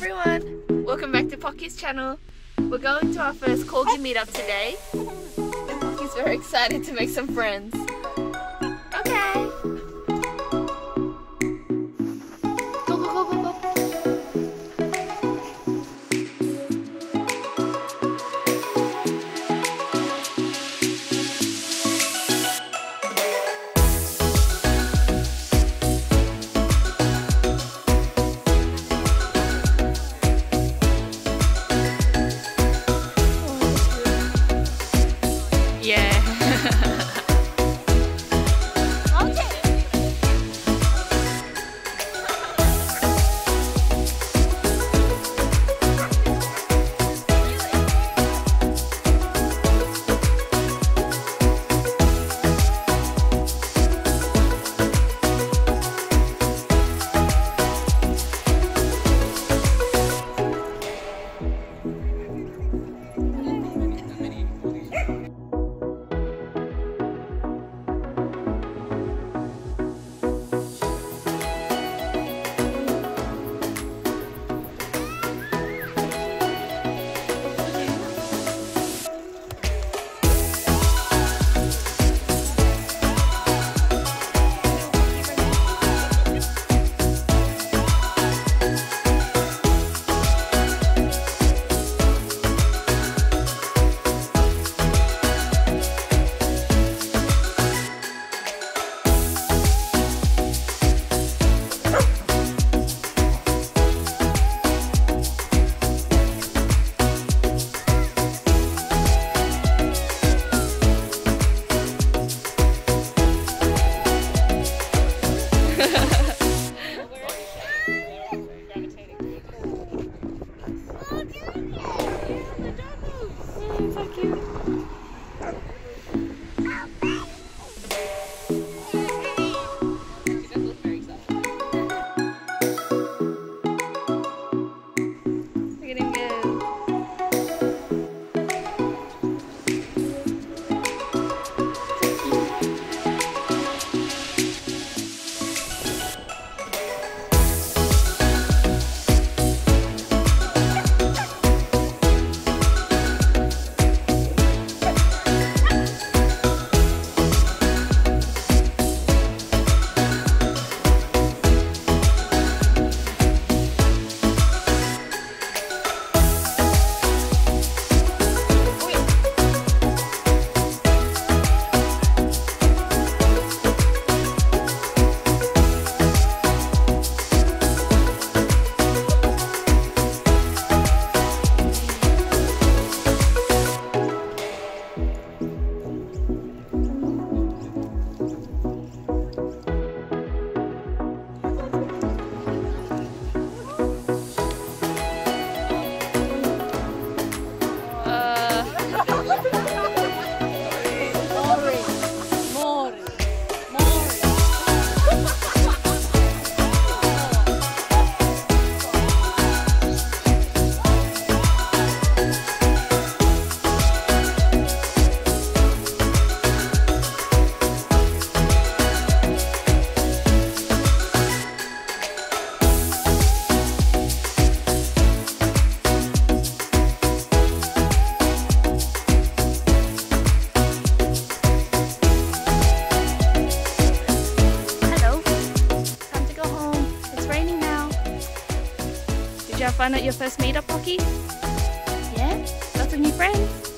everyone, welcome back to Pocky's channel. We're going to our first corgi meetup today. And Pocky's very excited to make some friends. Okay. Go, go, go, go, go. Yeah. So cute. Look at him go. Did you have fun at your first meetup, Pocky? Yeah? Got some new friends?